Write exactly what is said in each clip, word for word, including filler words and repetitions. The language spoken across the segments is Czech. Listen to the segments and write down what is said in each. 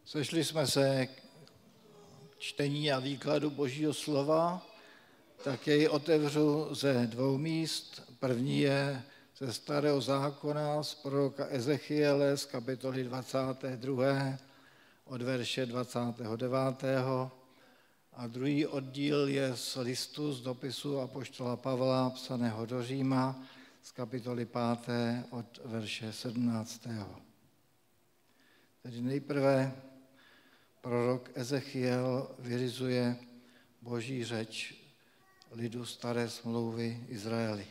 Sešli jsme se k čtení a výkladu Božího slova, tak jej otevřu ze dvou míst. První je ze Starého zákona z proroka Ezechiele z kapitoly dvacáté druhé od verše dvacátého devátého a druhý oddíl je z listu z dopisu apoštola Pavla psaného do Říma z kapitoly páté od verše sedmnáctého. Tedy nejprve prorok Ezechiel vyřizuje Boží řeč lidu staré smlouvy Izraeli.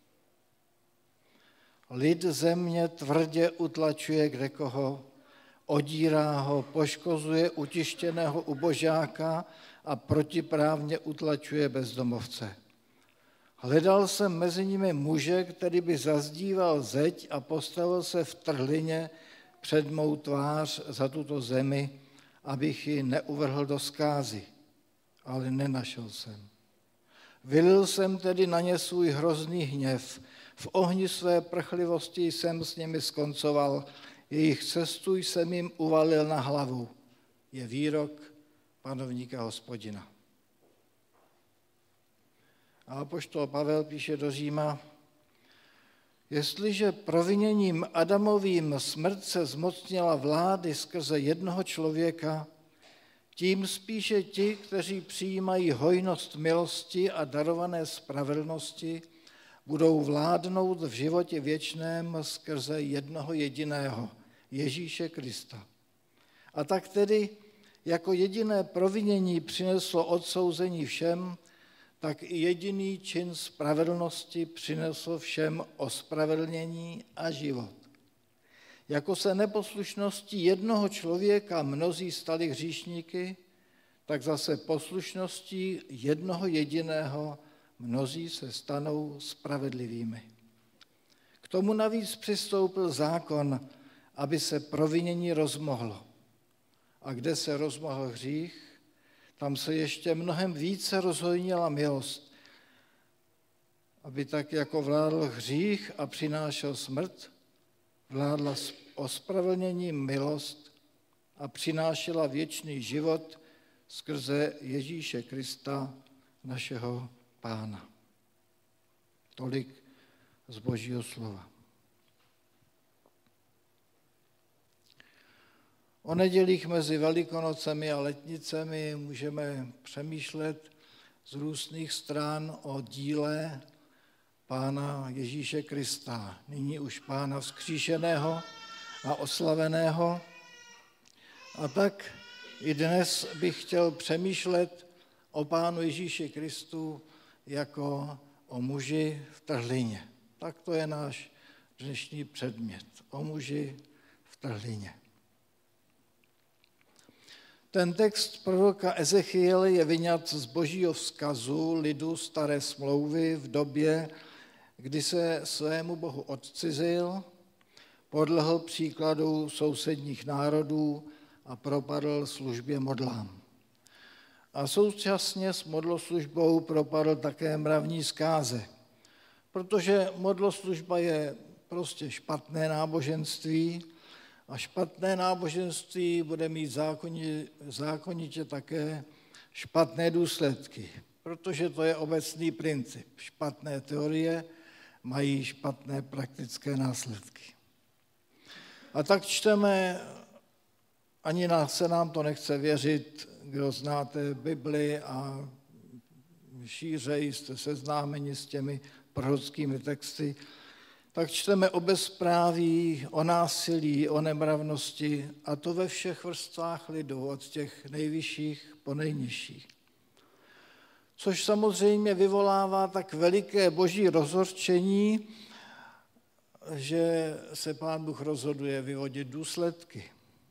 Lid země tvrdě utlačuje kdekoho, odírá ho, poškozuje utištěného ubožáka a protiprávně utlačuje bezdomovce. Hledal jsem mezi nimi muže, který by zazdíval zeď a postavil se v trhlině před mou tvář za tuto zemi, abych ji neuvrhl do zkázy, ale nenašel jsem. Vylil jsem tedy na ně svůj hrozný hněv, v ohni své prchlivosti jsem s nimi skoncoval, jejich cestu jsem jim uvalil na hlavu. Je výrok panovníka Hospodina. A apoštol Pavel píše do Říma, jestliže proviněním Adamovým smrt se zmocnila vlády skrze jednoho člověka, tím spíše ti, kteří přijímají hojnost milosti a darované spravedlnosti, budou vládnout v životě věčném skrze jednoho jediného, Ježíše Krista. A tak tedy jako jediné provinění přineslo odsouzení všem, tak i jediný čin spravedlnosti přinesl všem ospravedlnění a život. Jako se neposlušností jednoho člověka mnozí stali hříšníky, tak zase poslušností jednoho jediného mnozí se stanou spravedlivými. K tomu navíc přistoupil zákon, aby se provinění rozmohlo. A kde se rozmohl hřích, tam se ještě mnohem více rozhojnila milost, aby tak jako vládl hřích a přinášel smrt, vládla ospravedlnění milost a přinášela věčný život skrze Ježíše Krista, našeho Pána. Tolik z Božího slova. O nedělích mezi Velikonocemi a letnicemi můžeme přemýšlet z různých stran o díle Pána Ježíše Krista, nyní už Pána vzkříšeného a oslaveného. A tak i dnes bych chtěl přemýšlet o Pánu Ježíši Kristu jako o muži v trhlině. Tak to je náš dnešní předmět, o muži v trhlině. Ten text proroka Ezechiele je vyňat z Božího vzkazu lidu staré smlouvy v době, kdy se svému Bohu odcizil, podlehl příkladu sousedních národů a propadl službě modlám. A současně s modloslužbou propadl také mravní zkáze, protože modloslužba je prostě špatné náboženství a špatné náboženství bude mít zákonitě, zákonitě také špatné důsledky, protože to je obecný princip. Špatné teorie mají špatné praktické následky. A tak čteme, ani se nám to nechce věřit, kdo znáte Bibli a šířeji jste seznámeni s těmi prorockými texty, tak čteme o bezpráví, o násilí, o nemravnosti, a to ve všech vrstvách lidu, od těch nejvyšších po nejnižších. Což samozřejmě vyvolává tak veliké boží rozhořčení, že se Pán Bůh rozhoduje vyvodit důsledky.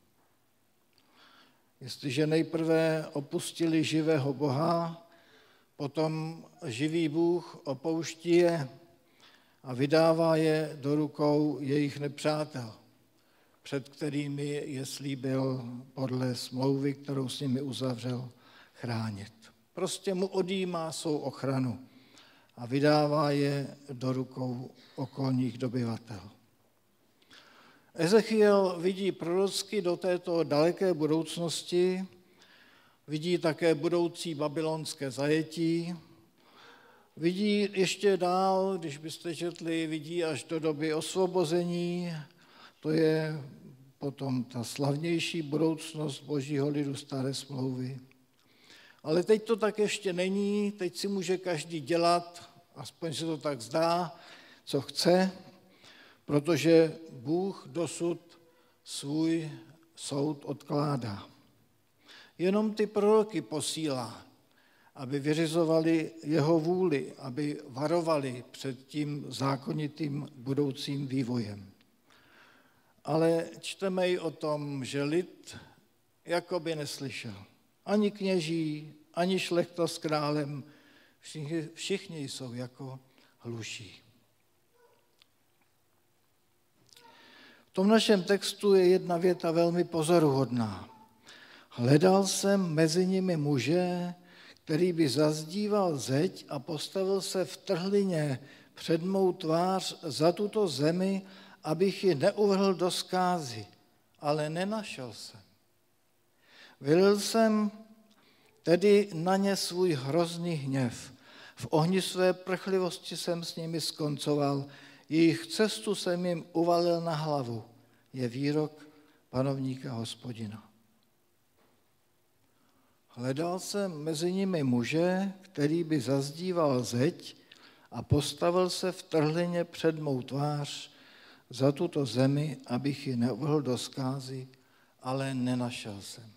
Jestliže nejprve opustili živého Boha, potom živý Bůh opouští je a vydává je do rukou jejich nepřátel, před kterými je slíbil podle smlouvy, kterou s nimi uzavřel, chránit. Prostě mu odjímá svou ochranu a vydává je do rukou okolních dobyvatel. Ezechiel vidí prorocky do této daleké budoucnosti, vidí také budoucí babylonské zajetí, vidí ještě dál, když byste četli, vidí až do doby osvobození, to je potom ta slavnější budoucnost božího lidu staré smlouvy. Ale teď to tak ještě není, teď si může každý dělat, aspoň se to tak zdá, co chce, protože Bůh dosud svůj soud odkládá. Jenom ty proroky posílá, aby vyřizovali jeho vůli, aby varovali před tím zákonitým budoucím vývojem. Ale čteme i o tom, že lid jakoby neslyšel. Ani kněží, ani šlechta s králem, všichni, všichni jsou jako hluší. V tom našem textu je jedna věta velmi pozoruhodná. Hledal jsem mezi nimi muže, který by zazdíval zeď a postavil se v trhlině před mou tvář za tuto zemi, abych ji neuvrhl do zkázy, ale nenašel jsem. Vylil jsem tedy na ně svůj hrozný hněv. V ohni své prchlivosti jsem s nimi skoncoval, jejich cestu jsem jim uvalil na hlavu. Je výrok panovníka Hospodina. Hledal jsem mezi nimi muže, který by zazdíval zeď a postavil se v trhlině před mou tvář za tuto zemi, abych ji neuvrhl do zkázy, ale nenašel jsem.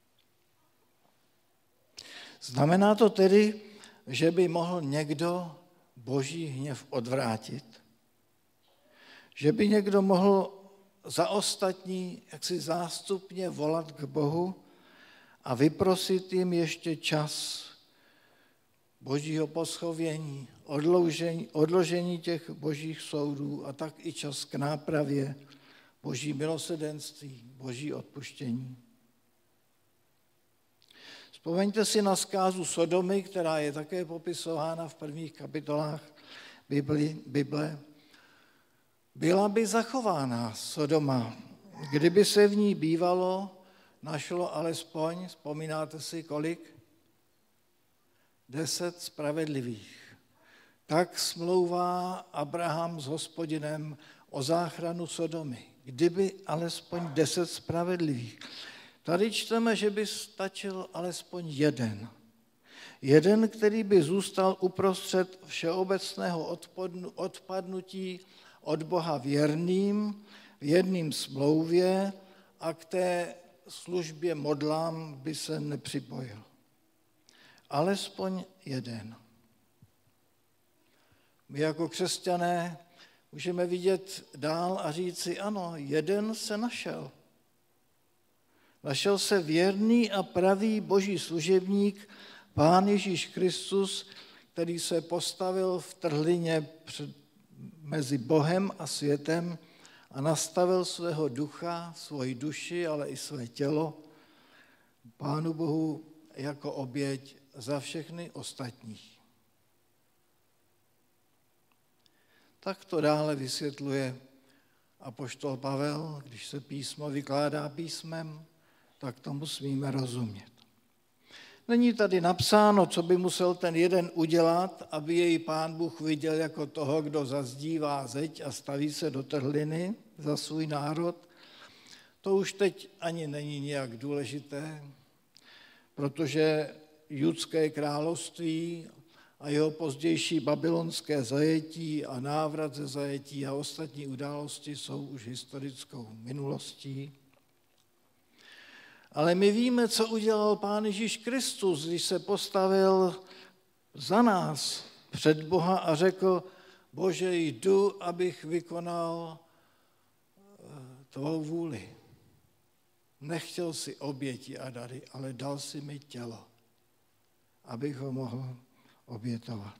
Znamená to tedy, že by mohl někdo boží hněv odvrátit? Že by někdo mohl za ostatní jaksi zástupně volat k Bohu a vyprosit jim ještě čas božího poschovění, odložení, odložení těch božích soudů a tak i čas k nápravě, boží milosrdenství, boží odpuštění. Vzpomeňte si na zkázu Sodomy, která je také popisována v prvních kapitolách Bibli, Bible. Byla by zachována Sodoma, kdyby se v ní bývalo, našlo alespoň, vzpomínáte si kolik? Deset spravedlivých. Tak smlouvá Abraham s Hospodinem o záchranu Sodomy. Kdyby alespoň deset spravedlivých. Tady čteme, že by stačil alespoň jeden. Jeden, který by zůstal uprostřed všeobecného odpadnutí od Boha věrným, v jedným smlouvě a k té službě modlám by se nepřipojil. Alespoň jeden. My jako křesťané můžeme vidět dál a říci, ano, jeden se našel. Našel se věrný a pravý boží služebník, Pán Ježíš Kristus, který se postavil v trhlině před, mezi Bohem a světem a nastavil svého ducha, svoji duši, ale i své tělo Pánu Bohu jako oběť za všechny ostatní. Tak to dále vysvětluje apoštol Pavel, když se písmo vykládá písmem, tak tomu smíme rozumět. Není tady napsáno, co by musel ten jeden udělat, aby jej Pán Bůh viděl jako toho, kdo zazdívá zeď a staví se do trhliny za svůj národ. To už teď ani není nějak důležité, protože judské království a jeho pozdější babylonské zajetí a návrat ze zajetí a ostatní události jsou už historickou minulostí. Ale my víme, co udělal Pán Ježíš Kristus, když se postavil za nás před Boha a řekl, Bože, jdu, abych vykonal tvou vůli. Nechtěl si oběti a dary, ale dal si mi tělo, abych ho mohl obětovat.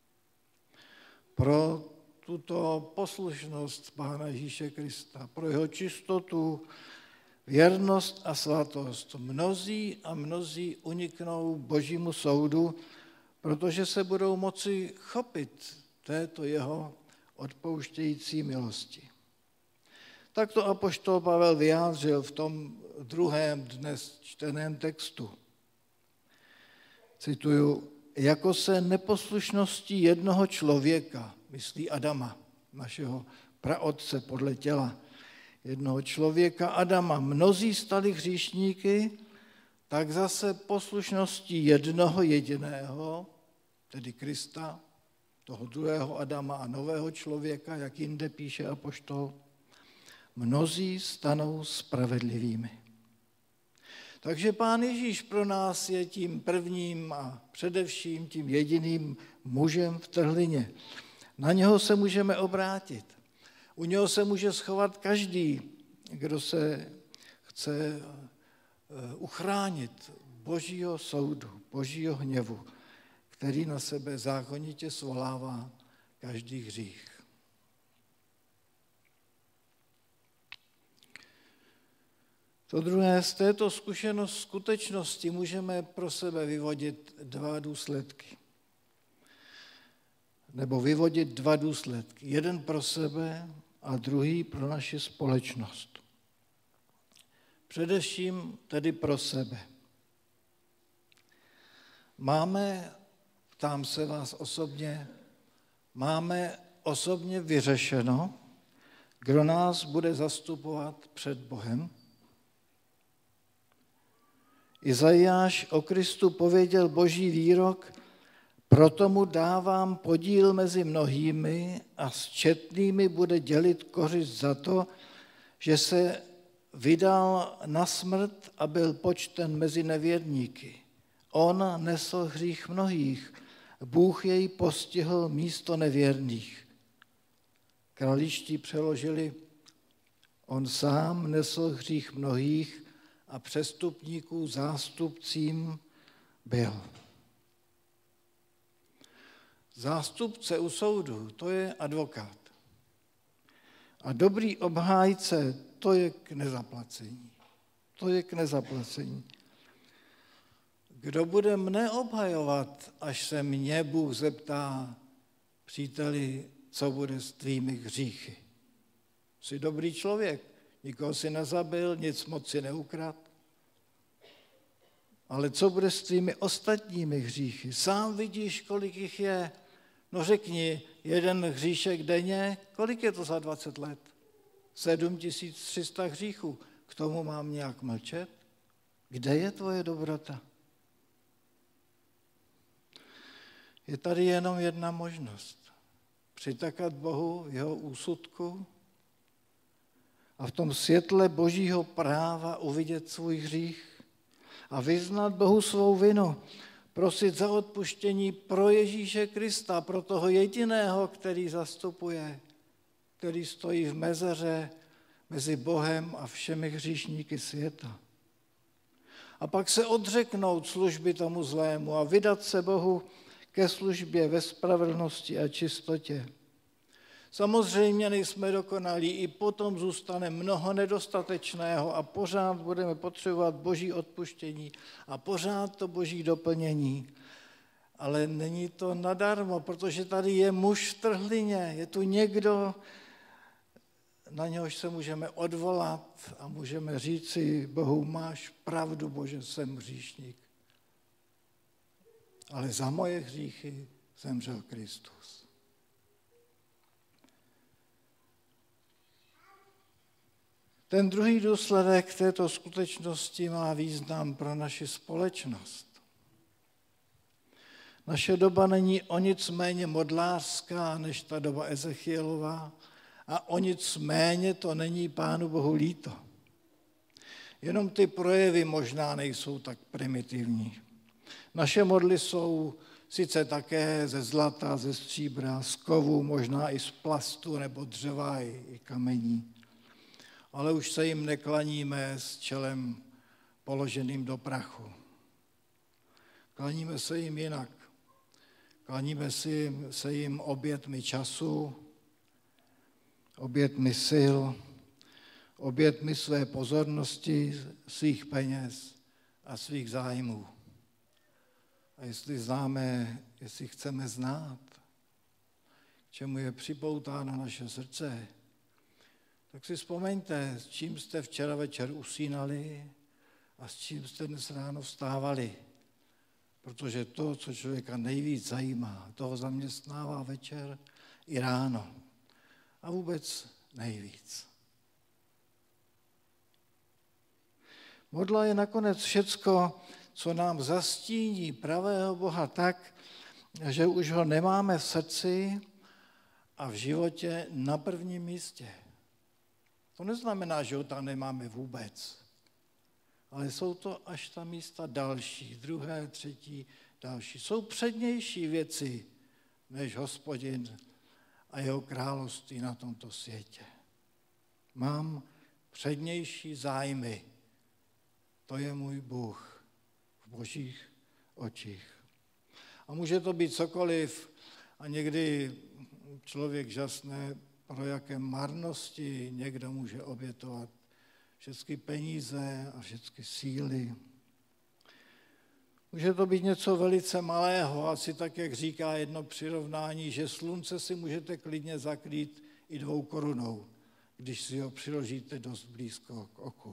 Pro tuto poslušnost Pána Ježíše Krista, pro jeho čistotu, věrnost a svatost. Mnozí a mnozí uniknou božímu soudu, protože se budou moci chopit této jeho odpouštějící milosti. Tak to apoštol Pavel vyjádřil v tom druhém dnes čteném textu. Cituju, jako se neposlušností jednoho člověka, myslí Adama, našeho praotce podle těla, jednoho člověka Adama, mnozí stali hříšníky, tak zase poslušností jednoho jediného, tedy Krista, toho druhého Adama a nového člověka, jak jinde píše apoštol, mnozí stanou spravedlivými. Takže Pán Ježíš pro nás je tím prvním a především tím jediným mužem v trhlině. Na něho se můžeme obrátit. U něho se může schovat každý, kdo se chce uchránit Božího soudu, Božího hněvu, který na sebe zákonitě svolává každý hřích. To druhé, z této zkušenosti, skutečnosti můžeme pro sebe vyvodit dva důsledky. Nebo vyvodit dva důsledky. Jeden pro sebe a druhý pro naši společnost. Především tedy pro sebe. Máme, ptám se vás osobně, máme osobně vyřešeno, kdo nás bude zastupovat před Bohem? Izajáš o Kristu pověděl Boží výrok, proto mu dávám podíl mezi mnohými a s četnými bude dělit kořist za to, že se vydal na smrt a byl počten mezi nevěrníky. On nesl hřích mnohých, Bůh jej postihl místo nevěrných. Kraličtí přeložili, on sám nesl hřích mnohých a přestupníků zástupcím byl. Zástupce u soudu, to je advokát. A dobrý obhájce, to je k nezaplacení. To je k nezaplacení. Kdo bude mne obhajovat, až se mě Bůh zeptá, příteli, co bude s tvými hříchy? Jsi dobrý člověk, nikoho si nezabil, nic moc si neukrad. Ale co bude s tvými ostatními hříchy? Sám vidíš, kolik jich je. No řekni, jeden hříšek denně, kolik je to za dvacet let? sedm tisíc tři sta hříchů. K tomu mám nějak mlčet? Kde je tvoje dobrota? Je tady jenom jedna možnost. Přitakat Bohu v jeho úsudku a v tom světle Božího práva uvidět svůj hřích a vyznat Bohu svou vinu, prosit za odpuštění pro Ježíše Krista, pro toho jediného, který zastupuje, který stojí v mezeře mezi Bohem a všemi hříšníky světa. A pak se odřeknout služby tomu zlému a vydat se Bohu ke službě ve spravedlnosti a čistotě. Samozřejmě nejsme dokonalí, i potom zůstane mnoho nedostatečného a pořád budeme potřebovat Boží odpuštění a pořád to Boží doplnění. Ale není to nadarmo, protože tady je muž v trhlině, je tu někdo, na něhož se můžeme odvolat a můžeme říci, Bohu, máš pravdu, Bože, jsem hříšník. Ale za moje hříchy zemřel Kristus. Ten druhý důsledek této skutečnosti má význam pro naši společnost. Naše doba není o nic méně modlářská než ta doba Ezechielová a o nic méně to není Pánu Bohu líto. Jenom ty projevy možná nejsou tak primitivní. Naše modly jsou sice také ze zlata, ze stříbra, z kovu, možná i z plastu nebo dřeva i kamení, ale už se jim neklaníme s čelem položeným do prachu. Klaníme se jim jinak. Klaníme si, se jim obětmi času, obětmi sil, obětmi své pozornosti, svých peněz a svých zájmů. A jestli známe, jestli chceme znát, k čemu je připoutáno naše srdce, Tak si vzpomeňte, s čím jste včera večer usínali a s čím jste dnes ráno vstávali. Protože to, co člověka nejvíc zajímá, toho zaměstnává večer i ráno. A vůbec nejvíc. Modla je nakonec všecko, co nám zastíní pravého Boha tak, že už ho nemáme v srdci a v životě na prvním místě. To neznamená, že ho tam nemáme vůbec, ale jsou to až ta místa další, druhé, třetí, další. Jsou přednější věci než Hospodin a jeho království na tomto světě. Mám přednější zájmy. To je můj Bůh v božích očích. A může to být cokoliv a někdy člověk žasne, pro jaké marnosti někdo může obětovat všechny peníze a všechny síly. Může to být něco velice malého, asi tak, jak říká jedno přirovnání, že slunce si můžete klidně zakrýt i dvou korunou, když si ho přiložíte dost blízko k oku.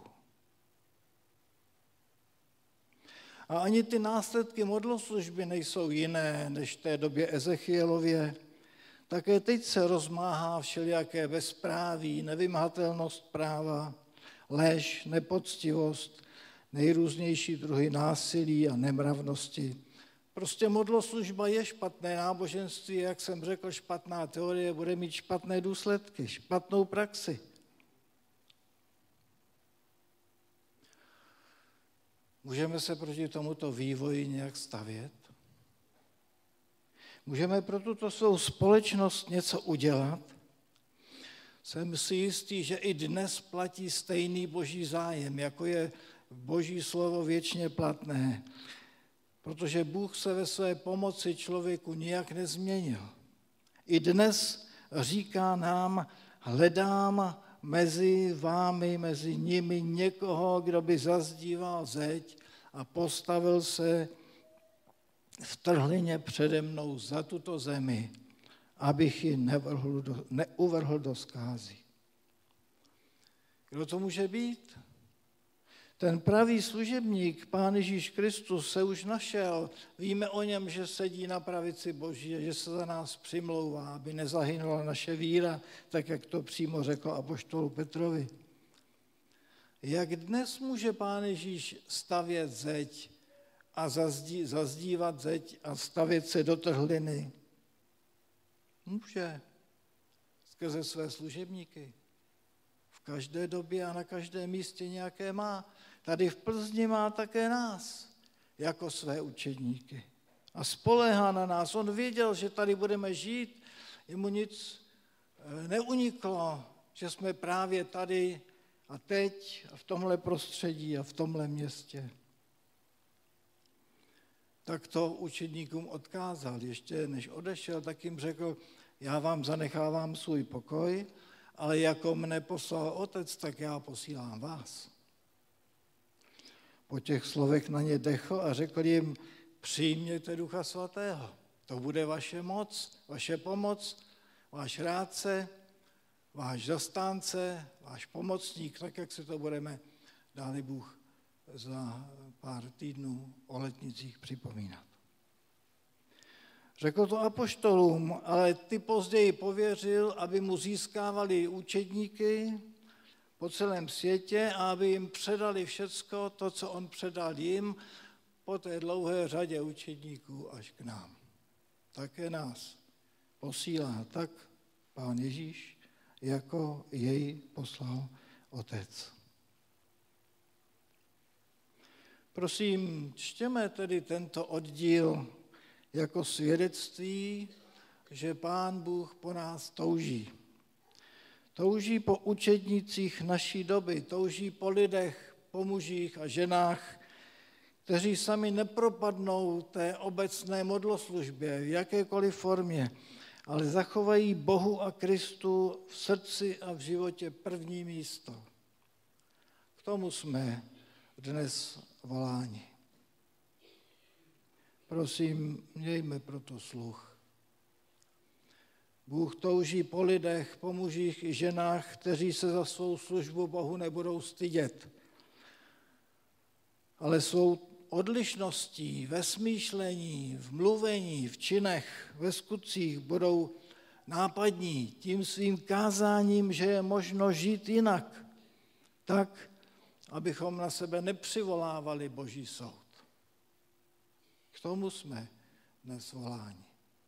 A ani ty následky modloslužby nejsou jiné než v té době Ezechielově. Také teď se rozmáhá všelijaké bezpráví, nevymahatelnost práva, lež, nepoctivost, nejrůznější druhy násilí a nemravnosti. Prostě modloslužba je špatné náboženství, jak jsem řekl, špatná teorie, bude mít špatné důsledky, špatnou praxi. Můžeme se proti tomuto vývoji nějak stavět? Můžeme pro tuto svou společnost něco udělat? Jsem si jistý, že i dnes platí stejný boží zájem, jako je boží slovo věčně platné, protože Bůh se ve své pomoci člověku nijak nezměnil. I dnes říká nám, hledám mezi vámi, mezi nimi někoho, kdo by zazdíval zeď a postavil se v trhlině přede mnou za tuto zemi, abych ji neuvrhl do, neuvrhl do zkázy. Kdo to může být? Ten pravý služebník, Pán Ježíš Kristus, se už našel. Víme o něm, že sedí na pravici Boží a že se za nás přimlouvá, aby nezahynula naše víra, tak jak to přímo řekl apoštolu Petrovi. Jak dnes může Pán Ježíš stavět zeď a zazdí, zazdívat zeď a stavět se do trhliny? Může. Skrze své služebníky. V každé době a na každém místě nějaké má. Tady v Plzni má také nás, jako své učedníky. A spoléhá na nás. On věděl, že tady budeme žít, jemu nic neuniklo, že jsme právě tady a teď a v tomhle prostředí a v tomhle městě. Tak to učedníkům odkázal. Ještě než odešel, tak jim řekl, já vám zanechávám svůj pokoj, ale jako mne poslal Otec, tak já posílám vás. Po těch slovech na ně dechl a řekl jim, přijměte Ducha Svatého. To bude vaše moc, vaše pomoc, váš rádce, váš zastánce, váš pomocník, tak jak si to budeme, dáli Bůh, za pár týdnů o letnicích připomínat. Řekl to apoštolům, ale ty později pověřil, aby mu získávali učedníky po celém světě a aby jim předali všecko to, co on předal jim po té dlouhé řadě učedníků až k nám. Také nás posílá tak Pán Ježíš, jako jej poslal Otec. Prosím, čtěme tedy tento oddíl jako svědectví, že Pán Bůh po nás touží. Touží po učednících naší doby, touží po lidech, po mužích a ženách, kteří sami nepropadnou té obecné modloslužbě v jakékoliv formě, ale zachovají Bohu a Kristu v srdci a v životě první místo. K tomu jsme dnes voláni. Prosím, mějme proto sluch. Bůh touží po lidech, po mužích i ženách, kteří se za svou službu Bohu nebudou stydět, ale svou odlišností ve smýšlení, v mluvení, v činech, ve skutcích budou nápadní tím svým kázáním, že je možno žít jinak, tak, abychom na sebe nepřivolávali Boží soud. K tomu jsme dnes voláni.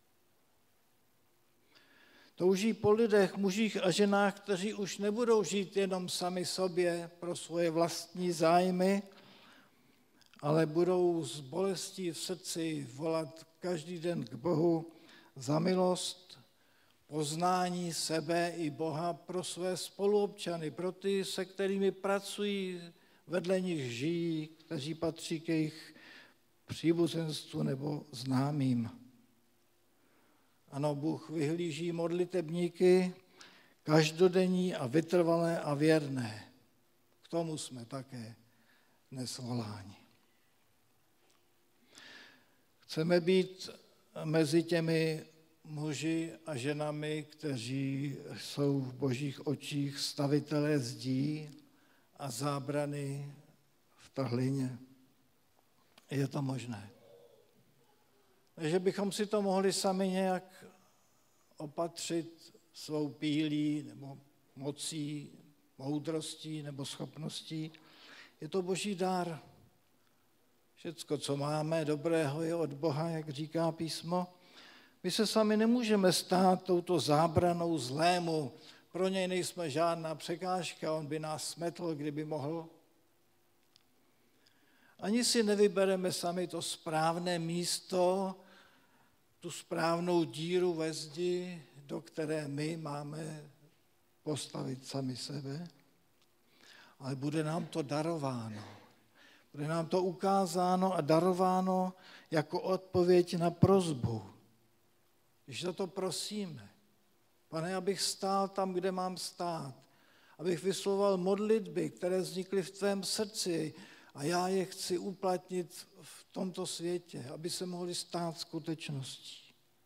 Touží po lidech, mužích a ženách, kteří už nebudou žít jenom sami sobě pro svoje vlastní zájmy, ale budou s bolestí v srdci volat každý den k Bohu za milost, poznání sebe i Boha pro své spoluobčany, pro ty, se kterými pracují, vedle nich žijí, kteří patří k jejich příbuzenstvu nebo známým. Ano, Bůh vyhlíží modlitebníky, každodenní a vytrvalé a věrné. K tomu jsme také dnes voláni. Chceme být mezi těmi muži a ženami, kteří jsou v Božích očích stavitelé zdí a zábrany v trhlině. Je to možné. Že bychom si to mohli sami nějak opatřit svou pílí nebo mocí, moudrostí nebo schopností. Je to Boží dar. Všecko, co máme dobrého, je od Boha, jak říká písmo. My se sami nemůžeme stát touto zábranou zlému. Pro něj nejsme žádná překážka, on by nás smetl, kdyby mohl. Ani si nevybereme sami to správné místo, tu správnou díru ve zdi, do které my máme postavit sami sebe, ale bude nám to darováno. Bude nám to ukázáno a darováno jako odpověď na prosbu. Když za to prosíme, Pane, abych stál tam, kde mám stát, abych vyslovoval modlitby, které vznikly v tvém srdci a já je chci uplatnit v tomto světě, aby se mohly stát skutečností.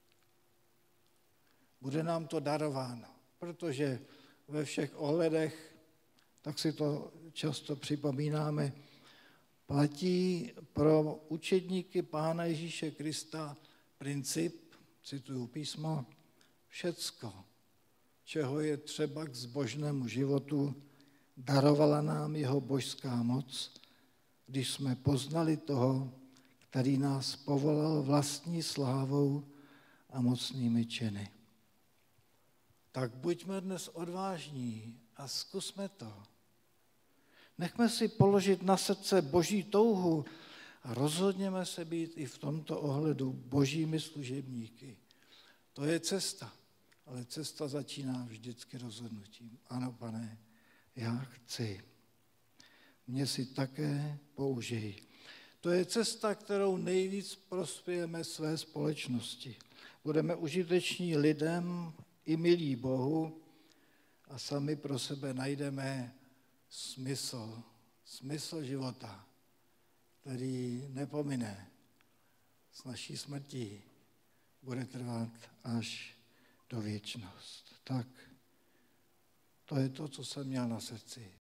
Bude nám to darováno, protože ve všech ohledech, tak si to často připomínáme, platí pro učedníky Pána Ježíše Krista princip, cituju písmo, všecko, čeho je třeba k zbožnému životu, darovala nám jeho božská moc, když jsme poznali toho, který nás povolal vlastní slávou a mocnými činy. Tak buďme dnes odvážní a zkusme to. Nechme si položit na srdce Boží touhu a rozhodněme se být i v tomto ohledu Božími služebníky. To je cesta, ale cesta začíná vždycky rozhodnutím. Ano, Pane, já chci. Mě si také použij. To je cesta, kterou nejvíc prospějeme své společnosti. Budeme užiteční lidem i milí Bohu a sami pro sebe najdeme smysl, smysl života, který nepomine s naší smrtí, bude trvat až do věčnost. Tak to je to, co jsem měl na srdci.